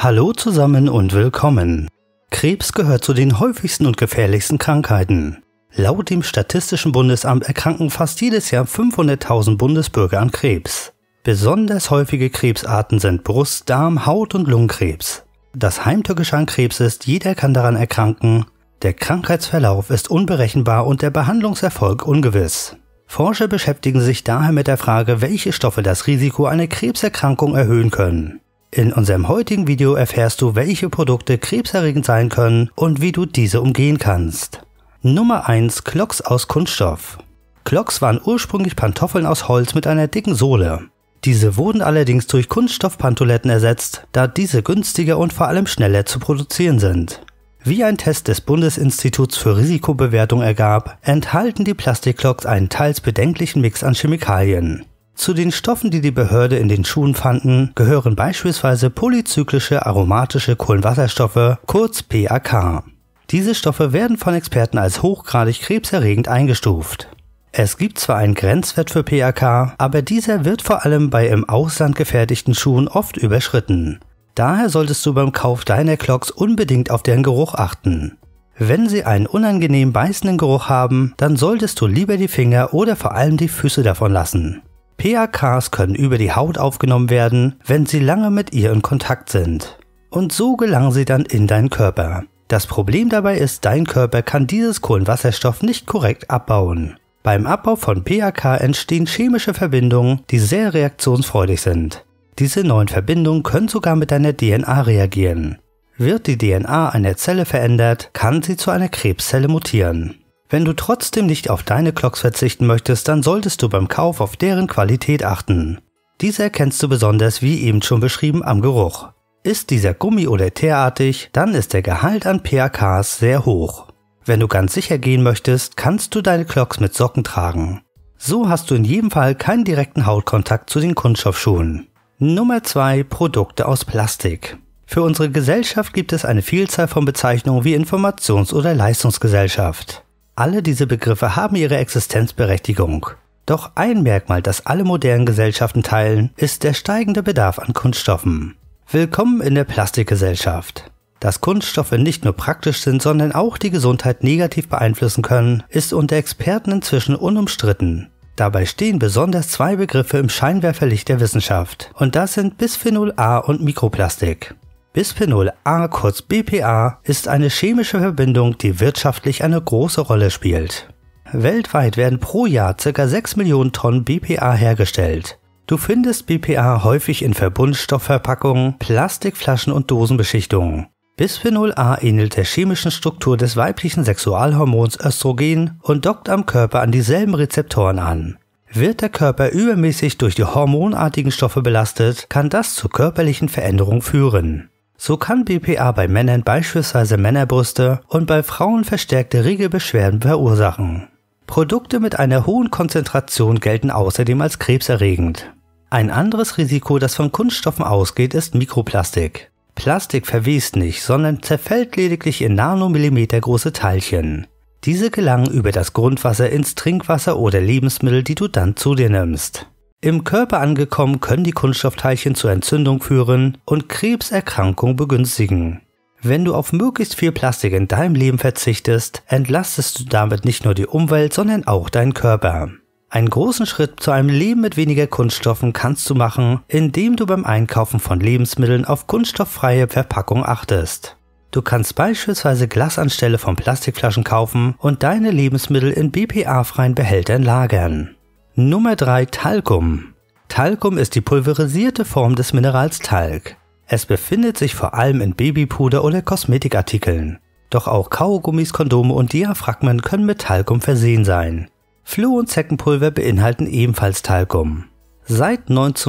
Hallo zusammen und willkommen. Krebs gehört zu den häufigsten und gefährlichsten Krankheiten. Laut dem Statistischen Bundesamt erkranken fast jedes Jahr 500.000 Bundesbürger an Krebs. Besonders häufige Krebsarten sind Brust-, Darm-, Haut- und Lungenkrebs. Das Heimtückische an Krebs ist, jeder kann daran erkranken. Der Krankheitsverlauf ist unberechenbar und der Behandlungserfolg ungewiss. Forscher beschäftigen sich daher mit der Frage, welche Stoffe das Risiko einer Krebserkrankung erhöhen können. In unserem heutigen Video erfährst du, welche Produkte krebserregend sein können und wie du diese umgehen kannst. Nummer 1. Clogs aus Kunststoff. Clogs waren ursprünglich Pantoffeln aus Holz mit einer dicken Sohle. Diese wurden allerdings durch Kunststoffpantoletten ersetzt, da diese günstiger und vor allem schneller zu produzieren sind. Wie ein Test des Bundesinstituts für Risikobewertung ergab, enthalten die Plastikclogs einen teils bedenklichen Mix an Chemikalien. Zu den Stoffen, die die Behörde in den Schuhen fanden, gehören beispielsweise polyzyklische aromatische Kohlenwasserstoffe, kurz PAK. Diese Stoffe werden von Experten als hochgradig krebserregend eingestuft. Es gibt zwar einen Grenzwert für PAK, aber dieser wird vor allem bei im Ausland gefertigten Schuhen oft überschritten. Daher solltest du beim Kauf deiner Clogs unbedingt auf deren Geruch achten. Wenn sie einen unangenehm beißenden Geruch haben, dann solltest du lieber die Finger oder vor allem die Füße davon lassen. PAKs können über die Haut aufgenommen werden, wenn sie lange mit ihr in Kontakt sind. Und so gelangen sie dann in deinen Körper. Das Problem dabei ist, dein Körper kann dieses Kohlenwasserstoff nicht korrekt abbauen. Beim Abbau von PAK entstehen chemische Verbindungen, die sehr reaktionsfreudig sind. Diese neuen Verbindungen können sogar mit deiner DNA reagieren. Wird die DNA einer Zelle verändert, kann sie zu einer Krebszelle mutieren. Wenn du trotzdem nicht auf deine Clogs verzichten möchtest, dann solltest du beim Kauf auf deren Qualität achten. Diese erkennst du besonders, wie eben schon beschrieben, am Geruch. Ist dieser gummi- oder teerartig, dann ist der Gehalt an PAKs sehr hoch. Wenn du ganz sicher gehen möchtest, kannst du deine Clogs mit Socken tragen. So hast du in jedem Fall keinen direkten Hautkontakt zu den Kunststoffschuhen. Nummer 2. Produkte aus Plastik. Für unsere Gesellschaft gibt es eine Vielzahl von Bezeichnungen wie Informations- oder Leistungsgesellschaft. Alle diese Begriffe haben ihre Existenzberechtigung. Doch ein Merkmal, das alle modernen Gesellschaften teilen, ist der steigende Bedarf an Kunststoffen. Willkommen in der Plastikgesellschaft. Dass Kunststoffe nicht nur praktisch sind, sondern auch die Gesundheit negativ beeinflussen können, ist unter Experten inzwischen unumstritten. Dabei stehen besonders zwei Begriffe im Scheinwerferlicht der Wissenschaft, und das sind Bisphenol A und Mikroplastik. Bisphenol A, kurz BPA, ist eine chemische Verbindung, die wirtschaftlich eine große Rolle spielt. Weltweit werden pro Jahr ca. 6 Millionen Tonnen BPA hergestellt. Du findest BPA häufig in Verbundstoffverpackungen, Plastikflaschen und Dosenbeschichtungen. Bisphenol A ähnelt der chemischen Struktur des weiblichen Sexualhormons Östrogen und dockt am Körper an dieselben Rezeptoren an. Wird der Körper übermäßig durch die hormonartigen Stoffe belastet, kann das zu körperlichen Veränderungen führen. So kann BPA bei Männern beispielsweise Männerbrüste und bei Frauen verstärkte Regelbeschwerden verursachen. Produkte mit einer hohen Konzentration gelten außerdem als krebserregend. Ein anderes Risiko, das von Kunststoffen ausgeht, ist Mikroplastik. Plastik verwest nicht, sondern zerfällt lediglich in Nanomillimeter große Teilchen. Diese gelangen über das Grundwasser ins Trinkwasser oder Lebensmittel, die du dann zu dir nimmst. Im Körper angekommen können die Kunststoffteilchen zur Entzündung führen und Krebserkrankungen begünstigen. Wenn du auf möglichst viel Plastik in deinem Leben verzichtest, entlastest du damit nicht nur die Umwelt, sondern auch deinen Körper. Einen großen Schritt zu einem Leben mit weniger Kunststoffen kannst du machen, indem du beim Einkaufen von Lebensmitteln auf kunststofffreie Verpackung achtest. Du kannst beispielsweise Glas anstelle von Plastikflaschen kaufen und deine Lebensmittel in BPA-freien Behältern lagern. Nummer 3. Talkum. Talkum ist die pulverisierte Form des Minerals Talg. Es befindet sich vor allem in Babypuder oder Kosmetikartikeln. Doch auch Kaugummis, Kondome und Diaphragmen können mit Talkum versehen sein. Floh- und Zeckenpulver beinhalten ebenfalls Talkum. Seit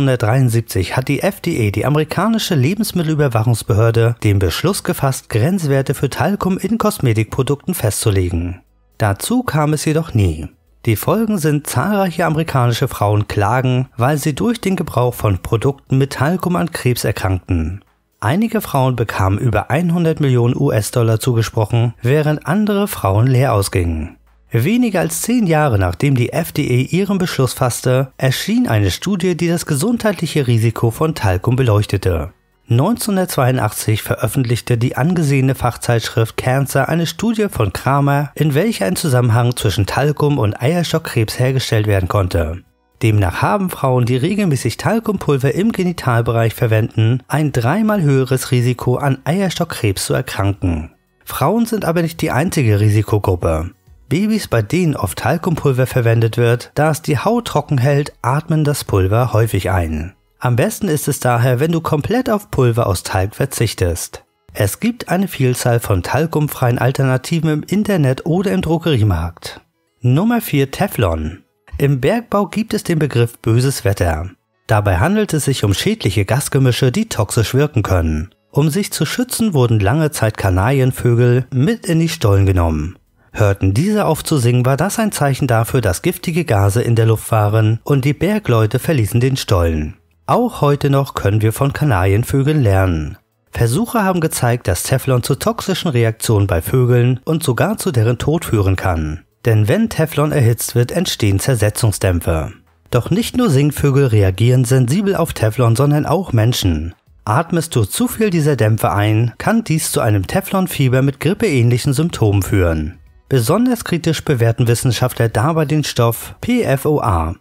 1973 hat die FDA, die amerikanische Lebensmittelüberwachungsbehörde, den Beschluss gefasst, Grenzwerte für Talkum in Kosmetikprodukten festzulegen. Dazu kam es jedoch nie. Die Folgen sind, zahlreiche amerikanische Frauen klagen, weil sie durch den Gebrauch von Produkten mit Talkum an Krebs erkrankten. Einige Frauen bekamen über 100 Millionen US-Dollar zugesprochen, während andere Frauen leer ausgingen. Weniger als 10 Jahre nachdem die FDA ihren Beschluss fasste, erschien eine Studie, die das gesundheitliche Risiko von Talkum beleuchtete. 1982 veröffentlichte die angesehene Fachzeitschrift Cancer eine Studie von Kramer, in welcher ein Zusammenhang zwischen Talkum und Eierstockkrebs hergestellt werden konnte. Demnach haben Frauen, die regelmäßig Talkumpulver im Genitalbereich verwenden, ein 3-mal höheres Risiko an Eierstockkrebs zu erkranken. Frauen sind aber nicht die einzige Risikogruppe. Babys, bei denen oft Talkumpulver verwendet wird, da es die Haut trocken hält, atmen das Pulver häufig ein. Am besten ist es daher, wenn du komplett auf Pulver aus Talg verzichtest. Es gibt eine Vielzahl von talkumfreien Alternativen im Internet oder im Drogeriemarkt. Nummer 4. Teflon. Im Bergbau gibt es den Begriff böses Wetter. Dabei handelt es sich um schädliche Gasgemische, die toxisch wirken können. Um sich zu schützen, wurden lange Zeit Kanarienvögel mit in die Stollen genommen. Hörten diese auf zu singen, war das ein Zeichen dafür, dass giftige Gase in der Luft waren und die Bergleute verließen den Stollen. Auch heute noch können wir von Kanarienvögeln lernen. Versuche haben gezeigt, dass Teflon zu toxischen Reaktionen bei Vögeln und sogar zu deren Tod führen kann. Denn wenn Teflon erhitzt wird, entstehen Zersetzungsdämpfe. Doch nicht nur Singvögel reagieren sensibel auf Teflon, sondern auch Menschen. Atmest du zu viel dieser Dämpfe ein, kann dies zu einem Teflonfieber mit grippeähnlichen Symptomen führen. Besonders kritisch bewerten Wissenschaftler dabei den Stoff PFOA.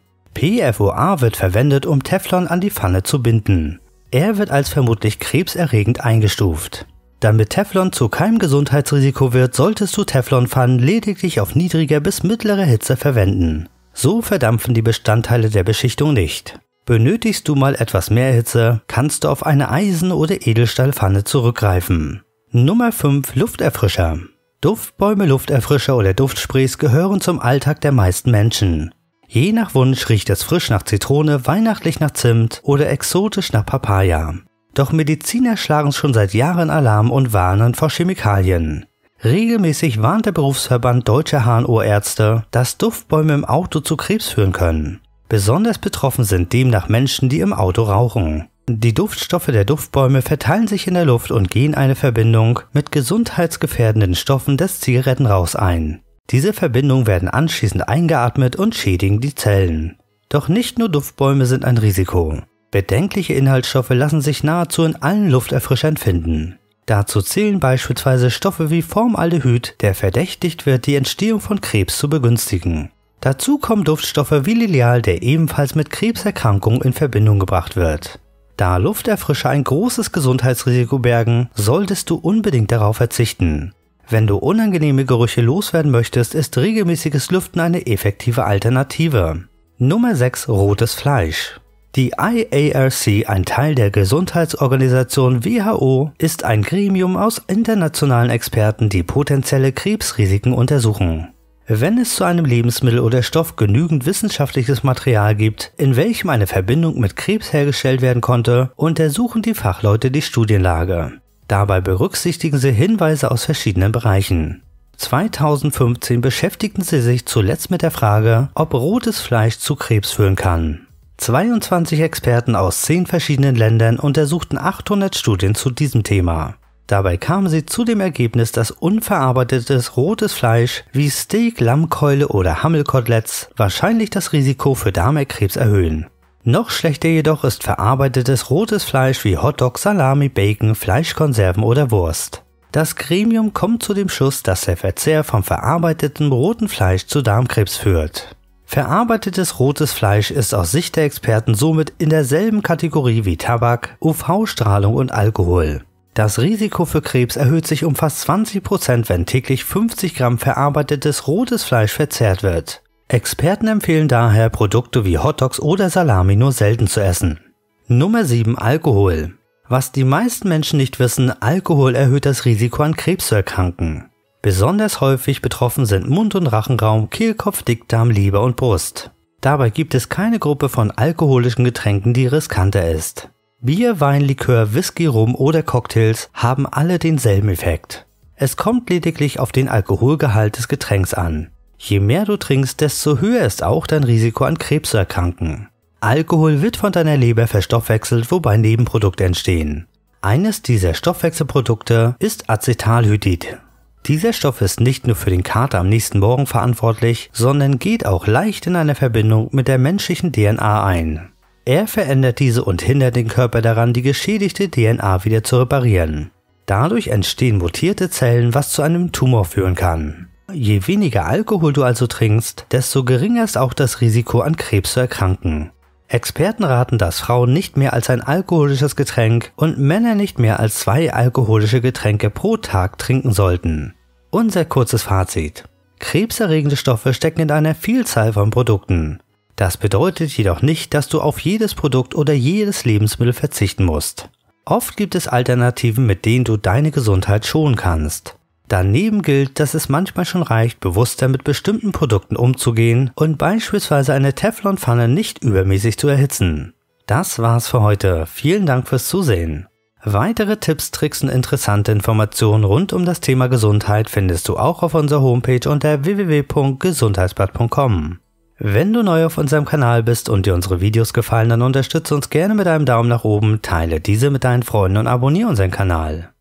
PFOA wird verwendet, um Teflon an die Pfanne zu binden. Er wird als vermutlich krebserregend eingestuft. Damit Teflon zu keinem Gesundheitsrisiko wird, solltest du Teflonpfannen lediglich auf niedriger bis mittlerer Hitze verwenden. So verdampfen die Bestandteile der Beschichtung nicht. Benötigst du mal etwas mehr Hitze, kannst du auf eine Eisen- oder Edelstahlpfanne zurückgreifen. Nummer 5. Lufterfrischer. Duftbäume, Lufterfrischer oder Duftsprays gehören zum Alltag der meisten Menschen. Je nach Wunsch riecht es frisch nach Zitrone, weihnachtlich nach Zimt oder exotisch nach Papaya. Doch Mediziner schlagen schon seit Jahren Alarm und warnen vor Chemikalien. Regelmäßig warnt der Berufsverband Deutscher HNO-Ärzte, dass Duftbäume im Auto zu Krebs führen können. Besonders betroffen sind demnach Menschen, die im Auto rauchen. Die Duftstoffe der Duftbäume verteilen sich in der Luft und gehen eine Verbindung mit gesundheitsgefährdenden Stoffen des Zigarettenrauchs ein. Diese Verbindungen werden anschließend eingeatmet und schädigen die Zellen. Doch nicht nur Duftbäume sind ein Risiko. Bedenkliche Inhaltsstoffe lassen sich nahezu in allen Lufterfrischern finden. Dazu zählen beispielsweise Stoffe wie Formaldehyd, der verdächtigt wird, die Entstehung von Krebs zu begünstigen. Dazu kommen Duftstoffe wie Lilial, der ebenfalls mit Krebserkrankungen in Verbindung gebracht wird. Da Lufterfrischer ein großes Gesundheitsrisiko bergen, solltest du unbedingt darauf verzichten. Wenn du unangenehme Gerüche loswerden möchtest, ist regelmäßiges Lüften eine effektive Alternative. Nummer 6. Rotes Fleisch. Die IARC, ein Teil der Gesundheitsorganisation WHO, ist ein Gremium aus internationalen Experten, die potenzielle Krebsrisiken untersuchen. Wenn es zu einem Lebensmittel oder Stoff genügend wissenschaftliches Material gibt, in welchem eine Verbindung mit Krebs hergestellt werden konnte, untersuchen die Fachleute die Studienlage. Dabei berücksichtigen sie Hinweise aus verschiedenen Bereichen. 2015 beschäftigten sie sich zuletzt mit der Frage, ob rotes Fleisch zu Krebs führen kann. 22 Experten aus 10 verschiedenen Ländern untersuchten 800 Studien zu diesem Thema. Dabei kamen sie zu dem Ergebnis, dass unverarbeitetes rotes Fleisch wie Steak, Lammkeule oder Hammelkoteletts wahrscheinlich das Risiko für Darmkrebs erhöhen. Noch schlechter jedoch ist verarbeitetes rotes Fleisch wie Hotdog, Salami, Bacon, Fleischkonserven oder Wurst. Das Gremium kommt zu dem Schluss, dass der Verzehr von verarbeitetem roten Fleisch zu Darmkrebs führt. Verarbeitetes rotes Fleisch ist aus Sicht der Experten somit in derselben Kategorie wie Tabak, UV-Strahlung und Alkohol. Das Risiko für Krebs erhöht sich um fast 20%, wenn täglich 50 Gramm verarbeitetes rotes Fleisch verzehrt wird. Experten empfehlen daher, Produkte wie Hotdogs oder Salami nur selten zu essen. Nummer 7. Alkohol. Was die meisten Menschen nicht wissen, Alkohol erhöht das Risiko an Krebs zu erkranken. Besonders häufig betroffen sind Mund- und Rachenraum, Kehlkopf, Dickdarm, Leber und Brust. Dabei gibt es keine Gruppe von alkoholischen Getränken, die riskanter ist. Bier, Wein, Likör, Whisky, Rum oder Cocktails haben alle denselben Effekt. Es kommt lediglich auf den Alkoholgehalt des Getränks an. Je mehr du trinkst, desto höher ist auch dein Risiko an Krebs zu erkranken. Alkohol wird von deiner Leber verstoffwechselt, wobei Nebenprodukte entstehen. Eines dieser Stoffwechselprodukte ist Acetaldehyd. Dieser Stoff ist nicht nur für den Kater am nächsten Morgen verantwortlich, sondern geht auch leicht in eine Verbindung mit der menschlichen DNA ein. Er verändert diese und hindert den Körper daran, die geschädigte DNA wieder zu reparieren. Dadurch entstehen mutierte Zellen, was zu einem Tumor führen kann. Je weniger Alkohol du also trinkst, desto geringer ist auch das Risiko, an Krebs zu erkranken. Experten raten, dass Frauen nicht mehr als ein alkoholisches Getränk und Männer nicht mehr als 2 alkoholische Getränke pro Tag trinken sollten. Unser kurzes Fazit: Krebserregende Stoffe stecken in einer Vielzahl von Produkten. Das bedeutet jedoch nicht, dass du auf jedes Produkt oder jedes Lebensmittel verzichten musst. Oft gibt es Alternativen, mit denen du deine Gesundheit schonen kannst. Daneben gilt, dass es manchmal schon reicht, bewusster mit bestimmten Produkten umzugehen und beispielsweise eine Teflonpfanne nicht übermäßig zu erhitzen. Das war's für heute. Vielen Dank fürs Zusehen. Weitere Tipps, Tricks und interessante Informationen rund um das Thema Gesundheit findest du auch auf unserer Homepage unter www.gesundheitsblatt.com. Wenn du neu auf unserem Kanal bist und dir unsere Videos gefallen, dann unterstütze uns gerne mit einem Daumen nach oben, teile diese mit deinen Freunden und abonniere unseren Kanal.